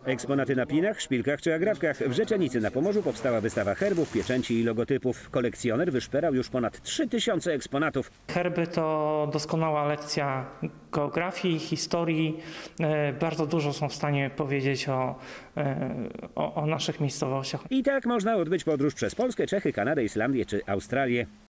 Eksponaty na pinach, szpilkach czy agrafkach. W Rzeczenicy na Pomorzu powstała wystawa herbów, pieczęci i logotypów. Kolekcjoner wyszperał już ponad 3000 eksponatów. Herby to doskonała lekcja geografii, historii. Bardzo dużo są w stanie powiedzieć o naszych miejscowościach. I tak można odbyć podróż przez Polskę, Czechy, Kanadę, Islandię czy Australię.